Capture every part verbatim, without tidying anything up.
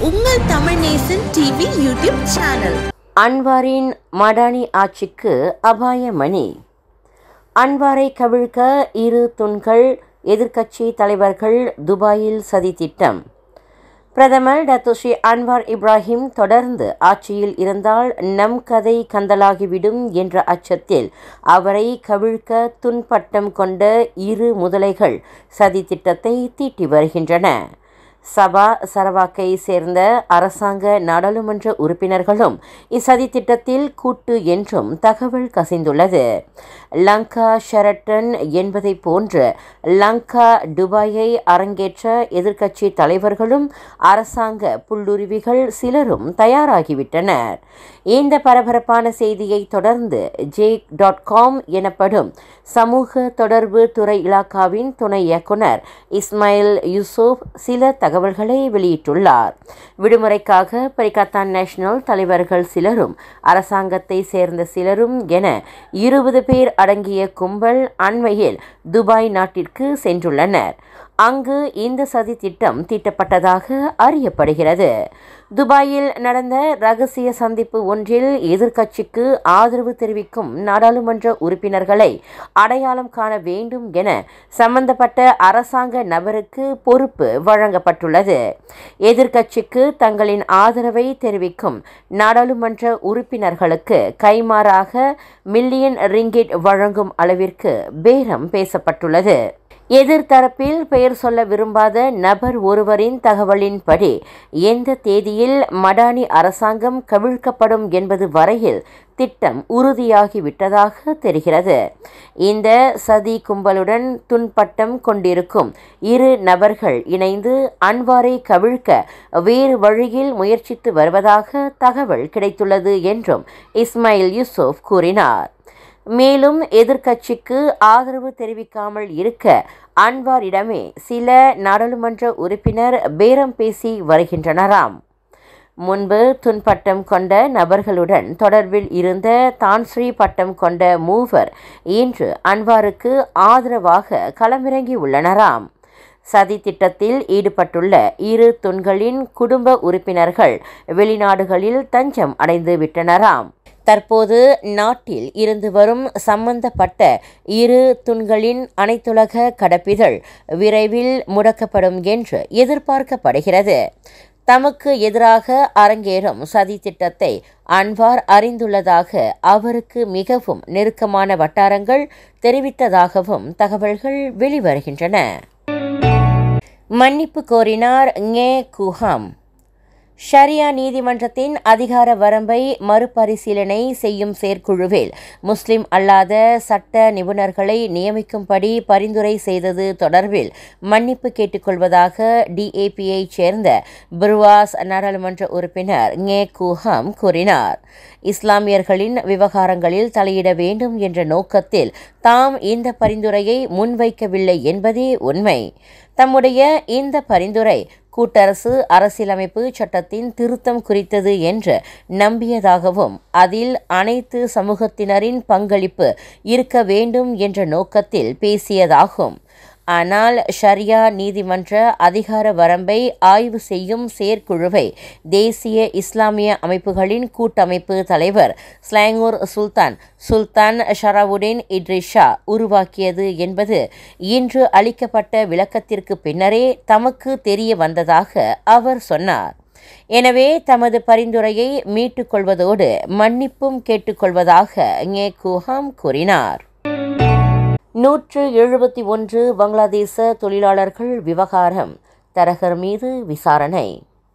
உங்கள் Tamil Nesan TV YouTube channel. அன்வாரின் Madani ஆட்சிக்கு அபாயமணி. அன்வாரை கவிழ்க்க இரு தூண்கள், எதிர்க்கட்சி தலைவர்கள் துபாயில் சதி திட்டம். பிரதமர் டத்துஸ்ரீ அன்வார் இப்ராஹிம் தொடர்ந்து ஆட்சியில் இருந்தால் நம் கதை கந்தலாகிவிடும் என்ற அச்சத்தில் அவரை கவிழ்க்க துன்பட்டம் கொண்ட இரு முதலைகள் சதி திட்டத்தை தீட்டி வருகின்றன. சபா சரவாக்கை சேர்ந்த அரசாங்க நாடாளுமன்ற உறுப்பினர்களும் இச்சதி திட்டத்தில் கூட்டு என்றும் தகவல் கசிந்துள்ளது. லங்கா ஷெரட்டன் என்பதை போன்று லங்கா துபாயை அரங்கேற்ற எதிர்க்கட்சி தலைவர்களும் அரசாங்க புல்லுருவிகள் சிலரும் தயாராகிவிட்டனர். இந்த பரபரப்பான செய்தியை தொடர்ந்து ஜேக் டாட் காம் எனப்படும் சமூக தொடர்பு துறை இலாக்காவின் துணை இயக்குனர் இஸ்மாயில் யூசுப் சில தகவல்களை வெளியிட்டுள்ளார். விடுமுறைக்காக பரிகத்தான் நேஷனல் தலைவர்கள் சிலரும் அரசாங்கத்தை சேர்ந்த சிலரும் என இருபது பேர் அடங்கிய கும்பல் அண்மையில் துபாய் நாட்டிற்கு சென்றுள்ளனர். அங்கு இந்த சதி திட்டம் தீட்டப்பட்டதாக அறியப்படுகிறது. துபாயில் நடந்த ரகசிய சந்திப்பு ஒன்றில் எதிர்க்கட்சிக்கு ஆதரவு தெரிவிக்கும் நாடாளுமன்ற உறுப்பினர்களை அடையாளம் காண வேண்டும் என சம்பந்தப்பட்ட அரசாங்க நபருக்கு பொறுப்பு வழங்கப்பட்டுள்ளது. எதிர்க்கட்சிக்கு தங்களின் ஆதரவை தெரிவிக்கும் நாடாளுமன்ற உறுப்பினர்களுக்கு கைமாறாக மில்லியன் ரிங்கிட் வழங்கும் அளவிற்கு பேரம் பேசப்பட்டுள்ளது. எதிர்த்தரப்பில் பெயர் சொல்ல விரும்பாத நபர் ஒருவரின் தகவலின்படி எந்த தேதியில் மடானி அரசாங்கம் கவிழ்க்கப்படும் என்பது வரையில் திட்டம் உறுதியாகிவிட்டதாக தெரிகிறது. இந்த சதி கும்பலுடன் துன்பட்டம் கொண்டிருக்கும் இரு நபர்கள் இணைந்து அன்வாரை கவிழ்க்க வேறு வழியில் முயற்சித்து வருவதாக தகவல் கிடைத்துள்ளது என்றும் இஸ்மாயில் யூசுப் கூறினார். மேலும் எதிர்க்கட்சிக்கு ஆதரவு தெரிவிக்காமல் இருக்க அன்வாரிடமே சில நாடாளுமன்ற உறுப்பினர் பேரம் பேசி வருகின்றனராம். முன்பு துன்பட்டம் கொண்ட நபர்களுடன் தொடர்பில் இருந்த தான்ஸ்ரீ பட்டம் கொண்ட மூவர் இன்று அன்வாருக்கு ஆதரவாக களமிறங்கி உள்ளனராம். சதி திட்டத்தில் ஈடுபட்டுள்ள இரு தூண்களின் குடும்ப உறுப்பினர்கள் வெளிநாடுகளில் தஞ்சம் அடைந்து விட்டனராம். தற்போது நாட்டில் இருந்து வரும் சம்பந்தப்பட்ட இரு தூண்களின் அனைத்துலக கடப்பிதழ் விரைவில் முடக்கப்படும் என்று எதிர்பார்க்கப்படுகிறது. தமக்கு எதிராக அரங்கேறும் சதி திட்டத்தை அன்வார் அறிந்துள்ளதாக அவருக்கு மிகவும் நெருக்கமான வட்டாரங்கள் தெரிவித்ததாகவும் தகவல்கள் வெளிவருகின்றன. மன்னிப்பு கோரினார் ngeh. ஷரியா நீதிமன்றத்தின் அதிகார வரம்பை மறுபரிசீலனை செய்யும் செயற்குழுவில் முஸ்லிம் அல்லாத சட்ட நிபுணர்களை நியமிக்கும்படி பரிந்துரை செய்தது தொடர்பில் மன்னிப்பு கேட்டுக்கொள்வதாக டிஏபியை சேர்ந்த பிர்வாஸ் நாடாளுமன்ற உறுப்பினர் ngeh கூறினார். இஸ்லாமியர்களின் விவகாரங்களில் தலையிட வேண்டும் என்ற நோக்கத்தில் தாம் இந்த பரிந்துரையை முன்வைக்கவில்லை என்பதே உண்மை. தம்முடைய இந்த பரிந்துரை கூட்டரசு அரசியலமைப்பு சட்டத்தின் திருத்தம் குறித்தது என்று நம்பியதாகவும் அதில் அனைத்து சமூகத்தினரின் பங்களிப்பு இருக்க வேண்டும் என்ற நோக்கத்தில் பேசியதாகும். ஆனால் ஷரியா நீதிமன்ற அதிகார வரம்பை ஆய்வு செய்யும் செயற்குழுவை தேசிய இஸ்லாமிய அமைப்புகளின் கூட்டமைப்பு தலைவர் ஸ்லாங்கூர் சுல்தான் சுல்தான் ஷராவுடின் இட்ரிஷா உருவாக்கியது என்பது இன்று அளிக்கப்பட்ட விளக்கத்திற்கு பின்னரே தமக்கு தெரிய வந்ததாக அவர் சொன்னார். எனவே தமது பரிந்துரையை மீட்டுக் கொள்வதோடு மன்னிப்பும் கேட்டுக்கொள்வதாக ngeh கூறினார். நூற்று எழுபத்தி ஒன்று பங்களாதேச தொழிலாளர்கள் விவகாரம், தரகர் மீது விசாரணை.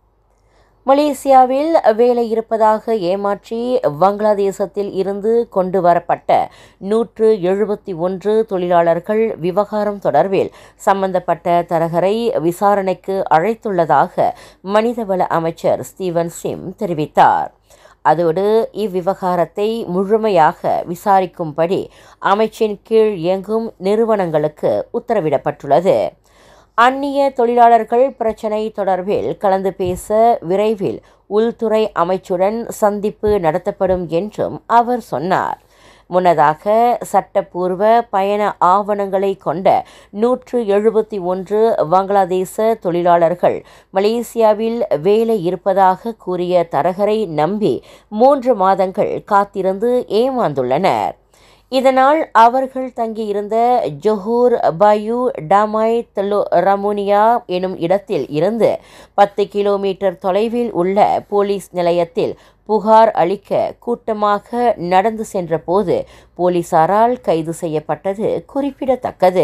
மலேசியாவில் வேலை இருப்பதாக ஏமாற்றி பங்களாதேசத்தில் இருந்து கொண்டு வரப்பட்ட நூற்று எழுபத்தி ஒன்று தொழிலாளர்கள் விவகாரம் தொடர்பில் சம்பந்தப்பட்ட தரகரை விசாரணைக்கு அழைத்துள்ளதாக மனிதவள அமைச்சர் ஸ்டீவன் சிம் தெரிவித்தார். அதோடு இவ்விவகாரத்தை முழுமையாக விசாரிக்கும்படி அமைச்சின் கீழ் இயங்கும் நிறுவனங்களுக்கு உத்தரவிடப்பட்டுள்ளது. அந்நிய தொழிலாளர்கள் பிரச்சினை தொடர்பில் கலந்து பேச விரைவில் உள்துறை அமைச்சுடன் சந்திப்பு நடத்தப்படும் என்றும் அவர் சொன்னார். முன்னதாக சட்டப்பூர்வ பயண ஆவணங்களை கொண்ட நூற்று எழுபத்தி ஒன்று வங்களாதேச தொழிலாளர்கள் மலேசியாவில் வேலை இருப்பதாக கூறிய தரகரை நம்பி மூன்று மாதங்கள் காத்திருந்து ஏமாந்துள்ளனர். இதனால் அவர்கள் தங்கியிருந்த ஜொஹூர் பயூ டாமாய் தலோ ரமுனியா எனும் இடத்தில் இருந்து பத்து கிலோமீட்டர் தொலைவில் உள்ள போலீஸ் நிலையத்தில் புகார் அளிக்க கூட்டமாக நடந்து சென்றபோது போலீசாரால் கைது செய்யப்பட்டது குறிப்பிடத்தக்கது.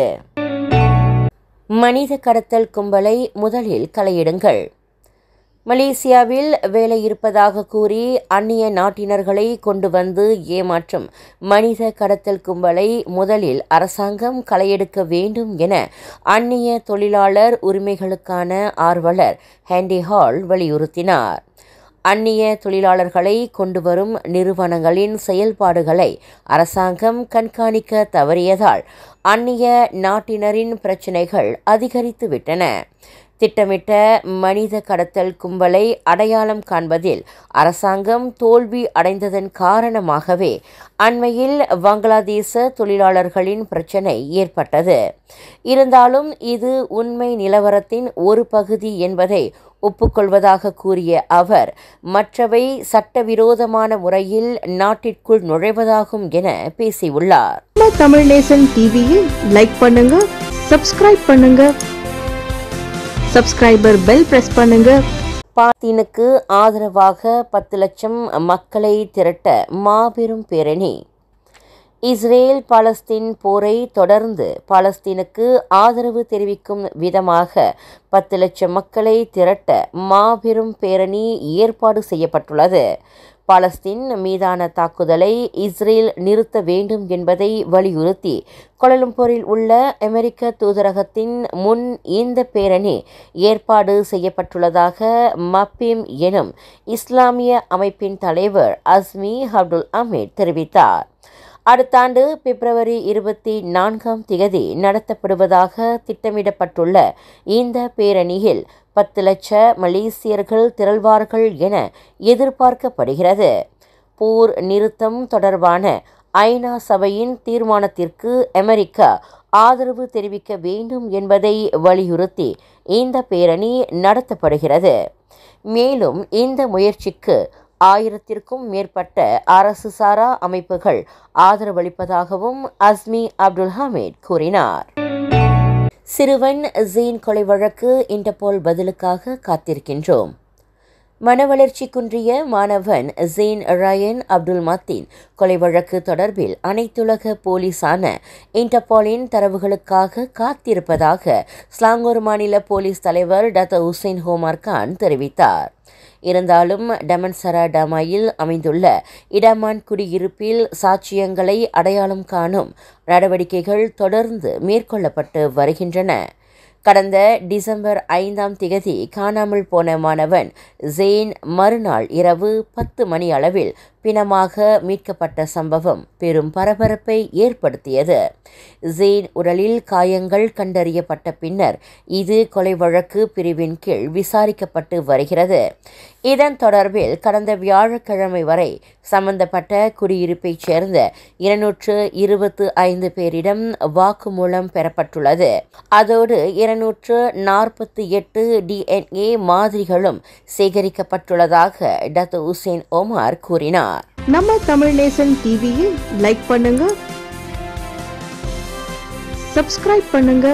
மனித கடத்தல் கும்பலை முதலில் களையிடுங்கள். மலேசியாவில் வேலை இருப்பதாக கூறி அந்நிய நாட்டினர்களை கொண்டு வந்து ஏமாற்றும் மனித கடத்தல் கும்பலை முதலில் அரசாங்கம் களையெடுக்க வேண்டும் என அந்நிய தொழிலாளர் உரிமைகளுக்கான ஆர்வலர் ஹேண்டி ஹால் வலியுறுத்தினார். அந்நிய தொழிலாளர்களை கொண்டு வரும் நிறுவனங்களின் செயல்பாடுகளை அரசாங்கம் கண்காணிக்க தவறியதால் அந்நிய நாட்டினரின் பிரச்சினைகள் அதிகரித்துவிட்டன. திட்டமிட்ட மனித கடத்தல் கும்பலை அடையாளம் காண்பதில் அரசாங்கம் தோல்வி அடைந்ததன் காரணமாகவே அண்மையில் வங்களாதேச தொழிலாளர்களின் பிரச்சினை ஏற்பட்டது. இருந்தாலும் இது உண்மை நிலவரத்தின் ஒரு பகுதி என்பதை ஒப்புக்கொள்வதாக கூறிய அவர், மற்றவை சட்டவிரோதமான முறையில் நாட்டிற்குள் நுழைவதாகும் என பேசியுள்ளார். தமிழ் நேசன் டிவியில் லைக் பண்ணுங்க, சப்ஸ்கிரைப் பண்ணுங்க, சப்ஸ்கிரைபர் பெல் பிரஸ் பண்ணுங்க. பாலஸ்தீனுக்கு ஆதரவாக பத்து லட்சம் மக்களை திரட்ட மாபெரும் பேரணி. இஸ்ரேல் பாலஸ்தீன் போரை தொடர்ந்து பாலஸ்தீனுக்கு ஆதரவு தெரிவிக்கும் விதமாக பத்து லட்சம் மக்களை திரட்ட மாபெரும் பேரணி ஏற்பாடு செய்யப்பட்டுள்ளது. பாலஸ்தீன் மீதான தாக்குதலை இஸ்ரேல் நிறுத்த வேண்டும் என்பதை வலியுறுத்தி கோலாலம்பூரில் உள்ள அமெரிக்க தூதரகத்தின் முன் இந்த பேரணி ஏற்பாடு செய்யப்பட்டுள்ளதாக மப்பீம் எனும் இஸ்லாமிய அமைப்பின் தலைவர் அஸ்மி அப்துல் அமீத் தெரிவித்தார். அடுத்த ஆண்டு பிப்ரவரி இருபத்தி நான்காம் திகதி நடத்தப்படுவதாக திட்டமிடப்பட்டுள்ள இந்த பேரணியில் பத்து லட்ச மலேசியர்கள் திரள்வார்கள் என எதிர்பார்க்கப்படுகிறது. போர் நிறுத்தம் தொடர்பான ஐநா சபையின் தீர்மானத்திற்கு அமெரிக்கா ஆதரவு தெரிவிக்க வேண்டும் என்பதை வலியுறுத்தி இந்த பேரணி நடத்தப்படுகிறது. மேலும் இந்த முயற்சிக்கு ஆயிரத்திற்கும் மேற்பட்ட அரசு சாரா அமைப்புகள் ஆதரவளிப்பதாகவும் அஸ்மி அப்துல் ஹமீத் கூறினார். சிறுவன் ஜீன் கொலை வழக்கு இன்டர்போல் பதிலுக்காக காத்திருக்கின்றோம். மனவளர்ச்சி குன்றிய மாணவன் ஜீன் ரயன் அப்துல் மத்தீன் கொலை வழக்கு தொடர்பில் அனைத்துலக போலீசான இன்டர்போலின் தரவுகளுக்காக காத்திருப்பதாக ஸ்லாங்கூர் மாநில போலீஸ் தலைவர் டாக்டர் ஹுசைன் ஹோமார் கான் தெரிவித்தார். இருந்தாலும் டமன்சரா டமாயில் அமைந்துள்ள இடமான் குடியிருப்பில் சாட்சியங்களை அடையாளம் காணும் நடவடிக்கைகள் தொடர்ந்து மேற்கொள்ளப்பட்டு வருகின்றன. கடந்த டிசம்பர் ஐந்தாம் திகதி காணாமல் போன மாணவன் ஜெயின் மறுநாள் இரவு பத்து மணி அளவில் பிணமாக மீட்கப்பட்ட சம்பவம் பெரும் பரபரப்பை ஏற்படுத்தியது. ஜெயின் உடலில் காயங்கள் கண்டறியப்பட்ட பின்னர் இது கொலை வழக்கு பிரிவின் கீழ் விசாரிக்கப்பட்டு வருகிறது. இதன் தொடர்பில் கடந்த வியாழக்கிழமை வரை சம்பந்தப்பட்ட குடியிருப்பைச் சேர்ந்த இருநூற்று இருபத்து ஐந்து பேரிடம் வாக்குமூலம் பெறப்பட்டுள்ளது. அதோடு இருநூற்று நாற்பத்தி எட்டு டிஎன்ஏ மாதிரிகளும் சேகரிக்கப்பட்டுள்ளதாக டாக்டர் ஹுசைன் ஓமார் கூறினார். நம்ம தமிழ் நேசன் டிவியை லைக் பண்ணுங்க, சப்ஸ்கிரைப் பண்ணுங்க,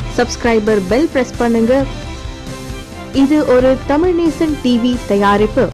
சப்ஸ்கிரைபர் பெல் பிரஸ் பண்ணுங்க. இது ஒரு தமிழ் நேசன் டிவி தயாரிப்பு.